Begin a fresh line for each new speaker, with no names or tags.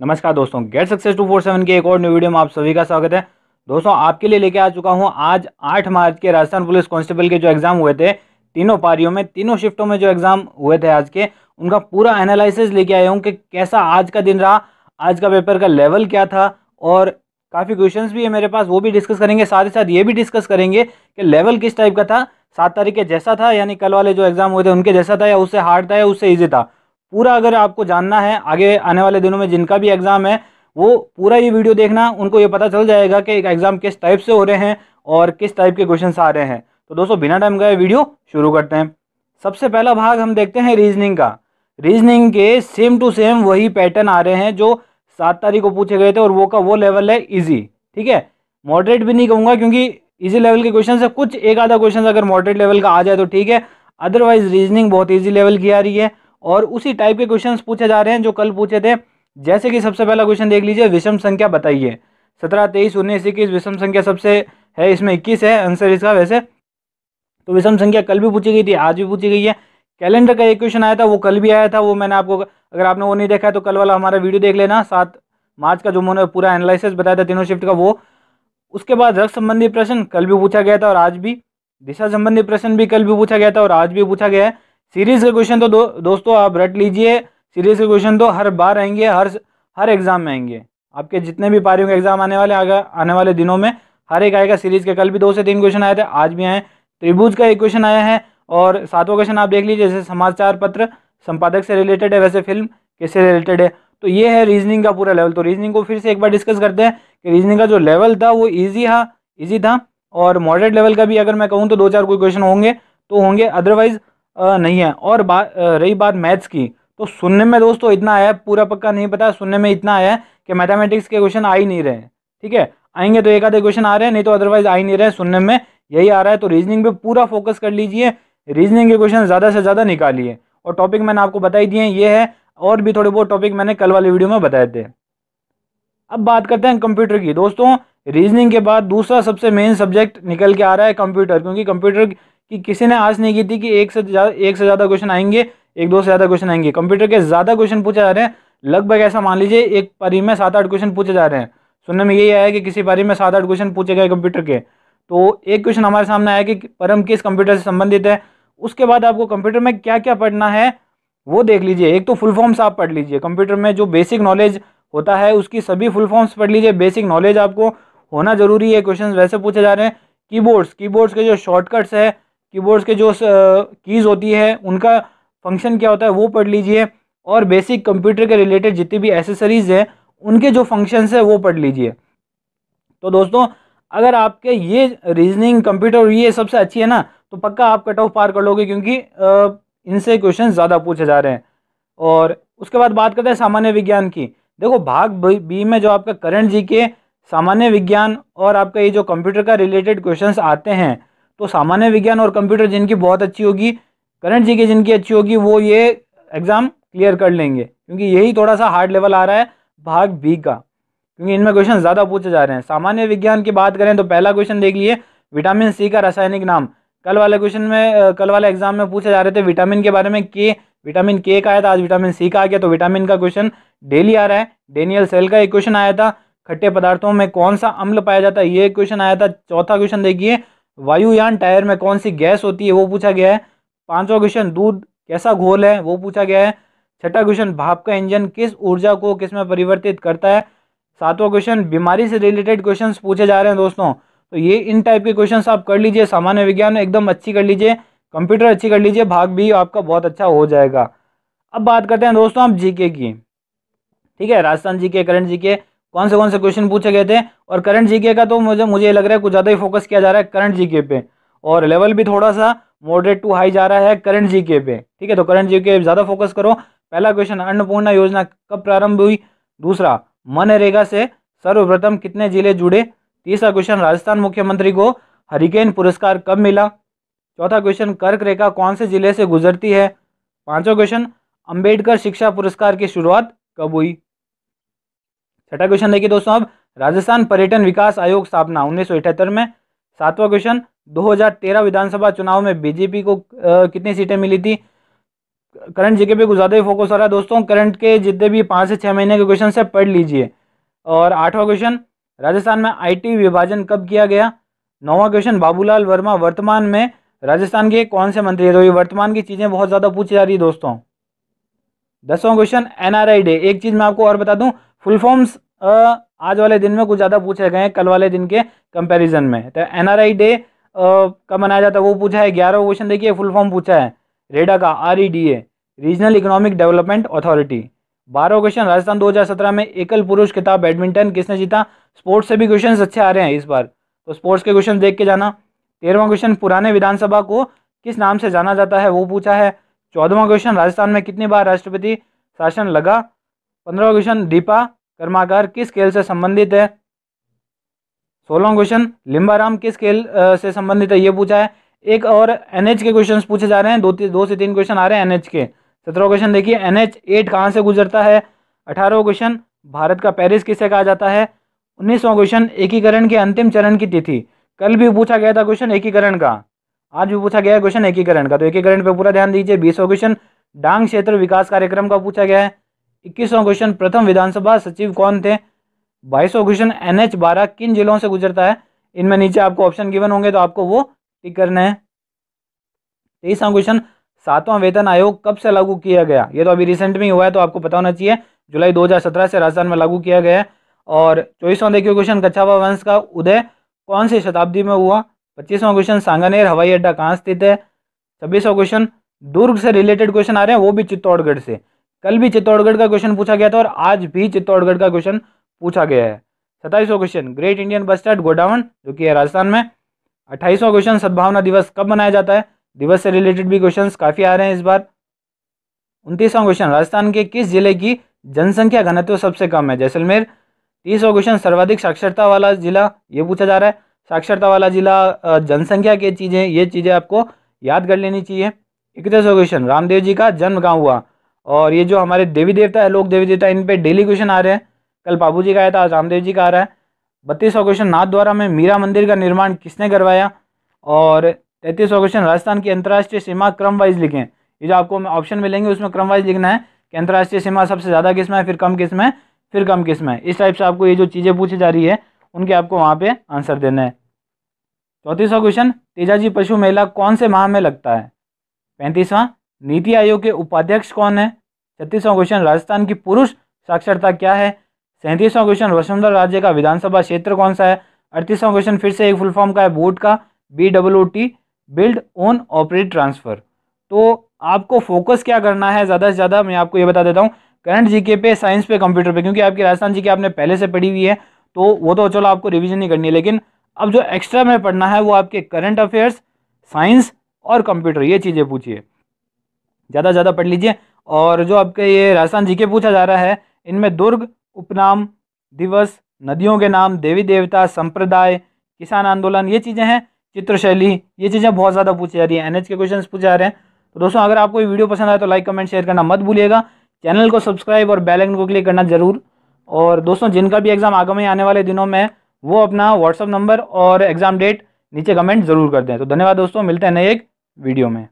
नमस्कार दोस्तों, get success 247 के एक और न्यू वीडियो में आप सभी का स्वागत है। दोस्तों, आपके लिए लेके आ चुका हूं आज 8 मार्च के राजस्थान पुलिस कांस्टेबल के जो एग्जाम हुए थे, तीनों पारियों में, तीनों शिफ्टों में जो एग्जाम हुए थे आज के, उनका पूरा एनालिसिस लेके आया हूं कि कैसा आज का दिन रहा, आज का पेपर का लेवल क्या था और काफ़ी क्वेश्चंस भी है मेरे पास, वो भी डिस्कस करेंगे। साथ ही साथ ये भी डिस्कस करेंगे कि लेवल किस टाइप का था, 7 तारीख के जैसा था, यानी कल वाले जो एग्जाम हुए थे उनके जैसा था, या उससे हार्ड था या उससे ईजी था। पूरा अगर आपको जानना है आगे आने वाले दिनों में जिनका भी एग्जाम है, वो पूरा ये वीडियो देखना, उनको ये पता चल जाएगा कि एग्जाम किस टाइप से हो रहे हैं और किस टाइप के क्वेश्चंस आ रहे हैं। तो दोस्तों, बिना टाइम गए वीडियो शुरू करते हैं। सबसे पहला भाग हम देखते हैं रीजनिंग का। रीजनिंग के सेम टू सेम वही पैटर्न आ रहे हैं जो 7 तारीख को पूछे गए थे, और वो का वो लेवल है इजी। ठीक है, मॉडरेट भी नहीं कहूँगा क्योंकि इजी लेवल के क्वेश्चन है, कुछ एक आधा क्वेश्चन अगर मॉडरेट लेवल का आ जाए तो ठीक है, अदरवाइज रीजनिंग बहुत ईजी लेवल की आ रही है और उसी टाइप के क्वेश्चन पूछे जा रहे हैं जो कल पूछे थे। जैसे कि सबसे पहला क्वेश्चन देख लीजिए, विषम संख्या बताइए। 17, 23, 19, 21, विषम संख्या सबसे है, इसमें 21 है आंसर इसका। वैसे तो विषम संख्या कल भी पूछी गई थी, आज भी पूछी गई है। कैलेंडर का एक क्वेश्चन आया था, वो कल भी आया था, वो मैंने आपको, अगर आपने वो नहीं देखा है तो कल वाला हमारा वीडियो देख लेना, 7 मार्च का, जो मैंने पूरा एनालिसिस बताया था तीनों शिफ्ट का, वो। उसके बाद रक्त संबंधी प्रश्न कल भी पूछा गया था और आज भी। दिशा संबंधी प्रश्न भी कल भी पूछा गया था और आज भी पूछा गया है। सीरीज के क्वेश्चन तो दोस्तों आप रट लीजिए, सीरीज के क्वेश्चन तो हर बार आएंगे, हर एग्जाम में आएंगे। आपके जितने भी पारियों के एग्जाम आने वाले आने वाले दिनों में हर एक आएगा सीरीज के। कल भी 2 से 3 क्वेश्चन आए थे, आज भी आए। त्रिभुज का एक क्वेश्चन आया है और 7वां क्वेश्चन आप देख लीजिए, जैसे समाचार पत्र संपादक से रिलेटेड है, वैसे फिल्म किससे रिलेटेड है। तो ये है रीजनिंग का पूरा लेवल। तो रीजनिंग को फिर से एक बार डिस्कस करते हैं कि रीजनिंग का जो लेवल था वो ईजी था, और मॉडरेट लेवल का भी अगर मैं कहूँ तो 2-4 कोई क्वेश्चन होंगे तो होंगे, अदरवाइज नहीं है। और रही बात मैथ्स की, तो सुनने में दोस्तों इतना आया है, पूरा पक्का नहीं पता, सुनने में इतना आया है कि मैथमेटिक्स के क्वेश्चन आ ही नहीं रहे हैं। ठीक है, आएंगे तो एक आधे क्वेश्चन आ रहे हैं, नहीं तो अदरवाइज आ ही नहीं रहे, सुनने में यही आ रहा है। तो रीजनिंग पे पूरा फोकस कर लीजिए, रीजनिंग के क्वेश्चन ज़्यादा से ज़्यादा निकालिए। और टॉपिक मैंने आपको बता ही दिए ये है, और भी थोड़े बहुत टॉपिक मैंने कल वाले वीडियो में बताए थे। अब बात करते हैं कंप्यूटर की। दोस्तों, रीजनिंग के बाद दूसरा सबसे मेन सब्जेक्ट निकल के आ रहा है कंप्यूटर, क्योंकि कंप्यूटर की किसी ने आस नहीं की थी कि एक से ज़्यादा क्वेश्चन आएंगे, 1-2 से ज़्यादा क्वेश्चन आएंगे। कंप्यूटर के ज़्यादा क्वेश्चन पूछे जा रहे हैं, लगभग ऐसा मान लीजिए एक पारी में 7-8 क्वेश्चन पूछे जा रहे हैं। सुनने में यही आया है कि किसी पारी में 7-8 क्वेश्चन पूछे गए कंप्यूटर के। तो एक क्वेश्चन हमारे सामने आया कि परम किस कंप्यूटर से संबंधित है। उसके बाद आपको कंप्यूटर में क्या क्या पढ़ना है वो देख लीजिए। एक तो फुल फॉर्म्स आप पढ़ लीजिए, कंप्यूटर में जो बेसिक नॉलेज होता है उसकी सभी फुल फॉर्म्स पढ़ लीजिए। बेसिक नॉलेज आपको होना जरूरी है। क्वेश्चन वैसे पूछे जा रहे हैं, कीबोर्ड्स के जो शॉर्टकट्स है, कीबोर्ड्स के जो कीज़ होती है उनका फंक्शन क्या होता है वो पढ़ लीजिए। और बेसिक कंप्यूटर के रिलेटेड जितनी भी एसेसरीज है उनके जो फंक्शंस है वो पढ़ लीजिए। तो दोस्तों, अगर आपके ये रीजनिंग, कंप्यूटर ये सबसे अच्छी है ना, तो पक्का आप कट ऑफ पार कर लोगे, क्योंकि इनसे क्वेश्चन ज़्यादा पूछे जा रहे हैं। और उसके बाद बात करते हैं सामान्य विज्ञान की। देखो, भाग बी में जो आपका करंट जीके, सामान्य विज्ञान और आपका ये जो कंप्यूटर का रिलेटेड क्वेश्चंस आते हैं, तो सामान्य विज्ञान और कंप्यूटर जिनकी बहुत अच्छी होगी, करंट जीके जिनकी अच्छी होगी, वो ये एग्ज़ाम क्लियर कर लेंगे, क्योंकि यही थोड़ा सा हार्ड लेवल आ रहा है भाग बी का, क्योंकि इनमें क्वेश्चन ज़्यादा पूछे जा रहे हैं। सामान्य विज्ञान की बात करें तो पहला क्वेश्चन देख लिए, विटामिन सी का रासायनिक नाम। कल वाले क्वेश्चन में, कल वाले एग्जाम में पूछे जा रहे थे विटामिन के बारे में, विटामिन के का आया था, आज विटामिन सी का आ गया। तो विटामिन का क्वेश्चन डेली आ रहा है। डेनियल सेल का एक क्वेश्चन आया था, खट्टे पदार्थों में कौन सा अम्ल पाया जाता है, ये क्वेश्चन आया था। चौथा क्वेश्चन देखिए, वायुयान टायर में कौन सी गैस होती है, वो पूछा गया है। 5वां क्वेश्चन, दूध कैसा घोल है, वो पूछा गया है। 6ठा क्वेश्चन, भाप का इंजन किस ऊर्जा को किस में परिवर्तित करता है। 7वां क्वेश्चन, बीमारी से रिलेटेड क्वेश्चंस पूछे जा रहे हैं दोस्तों। तो ये इन टाइप के क्वेश्चंस आप कर लीजिए। सामान्य विज्ञान एकदम अच्छी कर लीजिए, कंप्यूटर अच्छी कर लीजिए, भाग भी आपका बहुत अच्छा हो जाएगा। अब बात करते हैं दोस्तों आप जीके की। ठीक है, राजस्थान जीके, करंट जीके, कौन से क्वेश्चन पूछे गए थे। और करंट जीके का तो मुझे लग रहा है कुछ ज़्यादा ही फोकस किया जा रहा है करंट जीके पे, और लेवल भी थोड़ा सा मॉडरेट टू हाई जा रहा है करंट जीके पे। ठीक है, तो करंट जीके ज़्यादा फोकस करो। पहला क्वेश्चन, अन्नपूर्णा योजना कब प्रारंभ हुई। दूसरा, मनरेगा से सर्वप्रथम कितने जिले जुड़े। तीसरा क्वेश्चन, राजस्थान मुख्यमंत्री को हरिकेन पुरस्कार कब मिला। चौथा क्वेश्चन, कर्क रेखा कौन से जिले से गुजरती है। 5वां क्वेश्चन, अंबेडकर शिक्षा पुरस्कार की शुरुआत कब हुई। 6ठा क्वेश्चन देखिए दोस्तों, अब राजस्थान पर्यटन विकास आयोग स्थापना 1978 में। 7वां क्वेश्चन, 2013 विधानसभा चुनाव में बीजेपी को कितनी सीटें मिली थी। करंट जीके पे कुछ ज़्यादा ही फोकस हो रहा है दोस्तों। करंट के जितने भी 5 से 6 महीने के क्वेश्चन है पढ़ लीजिए। और 8वां क्वेश्चन, राजस्थान में आईटी विभाजन कब किया गया। 9वां क्वेश्चन, बाबूलाल वर्मा वर्तमान में राजस्थान के कौन से मंत्री है। तो ये वर्तमान की चीज़ें बहुत ज़्यादा पूछी जा रही है दोस्तों। 10वां क्वेश्चन, एनआरआई डे। एक चीज़ मैं आपको और बता दूं, फुल फॉर्म्स आज वाले दिन में कुछ ज़्यादा पूछे गए हैं कल वाले दिन के कंपैरिजन में। तो एनआरआई डे कब मनाया जाता है वो पूछा है। 11वां क्वेश्चन देखिए, फुल फॉर्म पूछा है रेडा का, REDA, regional economic development authority. 12वां क्वेश्चन, राजस्थान 2017 में एकल पुरुष खिताब बैडमिंटन किसने जीता। स्पोर्ट्स से भी क्वेश्चन अच्छे आ रहे हैं इस बार, तो स्पोर्ट्स के क्वेश्चन देख के जाना। 13वां क्वेश्चन, पुराने विधानसभा को किस नाम से जाना जाता है वो पूछा है। 14वां क्वेश्चन, राजस्थान में कितनी बार राष्ट्रपति शासन लगा। 15वां क्वेश्चन, दीपा कर्माकर किस खेल से संबंधित है। 16वां क्वेश्चन, लिम्बाराम किस खेल से संबंधित है ये पूछा है। एक और NH के क्वेश्चंस पूछे जा रहे हैं, दो से तीन क्वेश्चन आ रहे हैं NH के। 17वां क्वेश्चन देखिए, NH8 कहाँ से गुजरता है। 18वां क्वेश्चन, भारत का पेरिस किसे कहा जाता है। 19वां क्वेश्चन, एकीकरण के अंतिम चरण की तिथि। कल भी पूछा गया था क्वेश्चन एकीकरण का, आज भी पूछा गया है क्वेश्चन एकीकरण का, तो एकीकरण पे पूरा ध्यान दीजिए। 20वां क्वेश्चन, डांग क्षेत्र विकास कार्यक्रम का पूछा गया है। 21वां क्वेश्चन, प्रथम विधानसभा सचिव कौन थे। 22वां क्वेश्चन, NH12 किन जिलों से गुजरता है। इनमें नीचे आपको ऑप्शन गिवन होंगे तो आपको वो टिक करना है। 23वां क्वेश्चन, 7वां वेतन आयोग कब से लागू किया गया। ये तो अभी रिसेंट में ही हुआ है तो आपको पता होना चाहिए, जुलाई 2017 से राजस्थान में लागू किया गया है। और 24वां देखिए क्वेश्चन, कछावा वंश का उदय कौन सी शताब्दी में हुआ। 25वां क्वेश्चन, सांगानेर हवाई अड्डा कहाँ स्थित है। 26वां क्वेश्चन, दुर्ग से रिलेटेड क्वेश्चन आ रहे हैं वो भी चित्तौड़गढ़ से। कल भी चित्तौड़गढ़ का क्वेश्चन पूछा गया था और आज भी चित्तौड़गढ़ का क्वेश्चन पूछा गया है। 27वां question, great Indian bustard godown जो कि है राजस्थान में। 28वां क्वेश्चन, सद्भावना दिवस कब मनाया जाता है। दिवस से रिलेटेड भी क्वेश्चंस काफ़ी आ रहे हैं इस बार। 29वां क्वेश्चन, राजस्थान के किस जिले की जनसंख्या घनत्व सबसे कम है। जैसलमेर। 30वां क्वेश्चन, सर्वाधिक साक्षरता वाला जिला ये पूछा जा रहा है। साक्षरता वाला जिला, जनसंख्या की चीज़ें, ये चीज़ें आपको याद कर लेनी चाहिए। 31वां क्वेश्चन, रामदेव जी का जन्म कहाँ हुआ। और ये जो हमारे देवी देवता है, लोक देवी देवता, इन पे डेली क्वेश्चन आ रहे हैं। कल बाबू जी का आया था, आज रामदेव जी का आ रहा है। 32वां क्वेश्चन, नाथद्वारा में मीरा मंदिर का निर्माण किसने करवाया। और 33वां क्वेश्चन, राजस्थान की अंतर्राष्ट्रीय सीमा क्रम वाइज लिखें। ये जो आपको ऑप्शन मिलेंगे उसमें क्रम वाइज लिखना है कि अंतर्राष्ट्रीय सीमा सबसे ज़्यादा किस में है, फिर कम किस में, फिर कम किस में। इस टाइप से आपको ये जो चीज़ें पूछी जा रही है उनके आपको वहाँ पे आंसर देना है। 34वां क्वेश्चन, तेजाजी पशु मेला कौन से माह में लगता है। 35वां, नीति आयोग के उपाध्यक्ष कौन है। 36वां क्वेश्चन, राजस्थान की पुरुष साक्षरता क्या है। 37वां क्वेश्चन, वसुंधरा राज्य का विधानसभा क्षेत्र कौन सा है। 38वां क्वेश्चन फिर से एक फुल फॉर्म का है, बोर्ड का, BOOT, build own operate transfer. तो आपको फोकस क्या करना है ज़्यादा से ज़्यादा, मैं आपको ये बता देता हूँ, करंट जीके पे, साइंस पे, कंप्यूटर पे, क्योंकि आपकी राजस्थान जीके आपने पहले से पढ़ी हुई है तो वो तो चलो आपको रिवीजन ही करनी है, लेकिन अब जो एक्स्ट्रा में पढ़ना है वो आपके करंट अफेयर्स, साइंस और कंप्यूटर, ये चीज़ें पूछिए, ज़्यादा से ज़्यादा पढ़ लीजिए। और जो आपके ये राजस्थान जीके पूछा जा रहा है इनमें दुर्ग, उपनाम, दिवस, नदियों के नाम, देवी देवता, संप्रदाय, किसान आंदोलन, ये चीज़ें हैं, चित्रशैली, ये चीज़ें बहुत ज़्यादा पूछी जा रही है। NH के क्वेश्चन पूछे जा रहे हैं। तो दोस्तों अगर आपको ये वीडियो पसंद आए तो लाइक, कमेंट, शेयर करना मत भूलिएगा। चैनल को सब्सक्राइब और बेल आइकन को क्लिक करना जरूर। और दोस्तों जिनका भी एग्जाम आगामी आने वाले दिनों में, वो अपना व्हाट्सअप नंबर और एग्जाम डेट नीचे कमेंट जरूर कर दें। तो धन्यवाद दोस्तों, मिलते हैं नए एक वीडियो में।